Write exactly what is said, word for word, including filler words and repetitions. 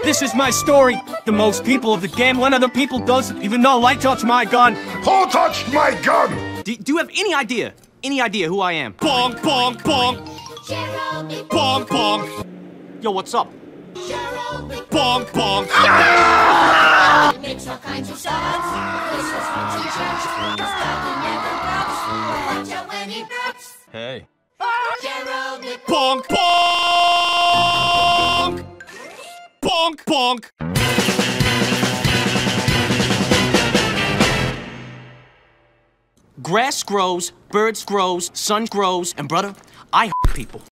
This is my story. The most people of the game, one of the people doesn't even know I touched my gun. Who touched my gun? Do, do you have any idea, any idea who I am? Bonk, bonk, bonk. Gerald, Bonk, bonk. Yo, what's up? Gerald, Bonk, bonk. It makes all kinds of sounds. This was fun to judge. His doggy never grubs. Watch out when he burps. Hey. Gerald, Bonk, bonk. Bonk, bonk. Grass grows, birds grows, sun grows, and brother, I people.